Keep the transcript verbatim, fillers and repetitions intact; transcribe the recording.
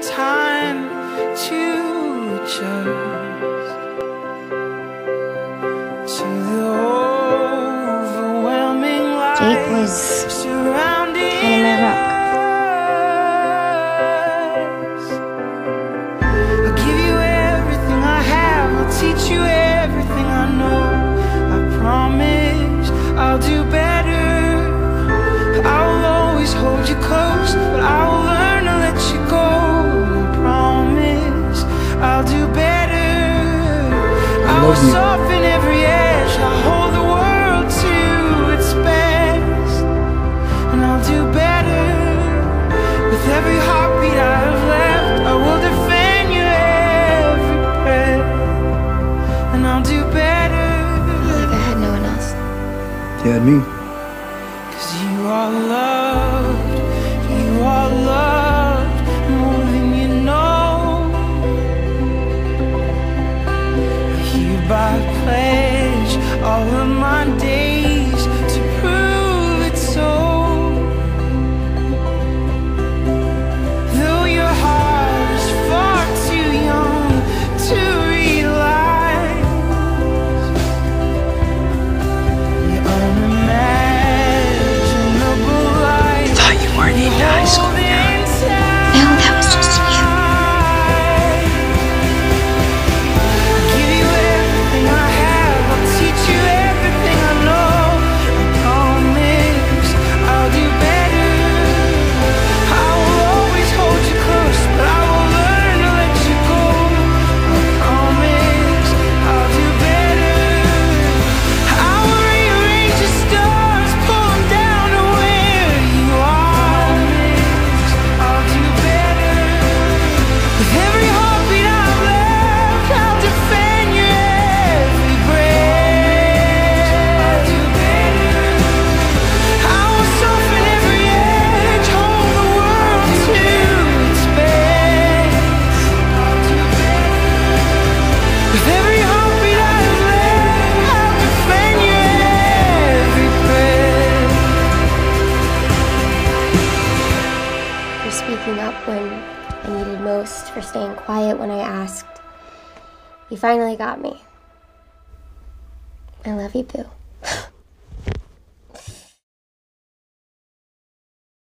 time to adjust to the overwhelming light. Jake was surrounding kind of my rock. us. I'll give you everything I have. I'll teach you everything I know. I promise I'll do better. I'll always hold you close, but I'll learn to let you go. I promise I'll do better. I will soften every edge. I'll hold the world to its best, and I'll do better. With every heartbeat I have left, I will defend you every breath, and I'll do better. Like I had no one else. You had me. You are loved, you are loved more than you know. I hereby pledge all of my days to prove it so. Though your heart is far too young to realize the unimaginable. Weren't in high school yet. No, that was just you. I'll give you everything I have. I'll teach you everything I know. I promise I'll do better. I will always hold you close, but I will learn to let you go. I promise I'll do better. I will rearrange the stars, pull them down to where you are. I'll do better. With every heartbeat I've left, I'll defend you every breath. I'll do better. I will soften every edge, hold the world to its best. I'll do better. With every heartbeat I've left, I'll defend you every breath. For speaking up when I needed most, for staying quiet when I asked. You finally got me. I love you, Boo.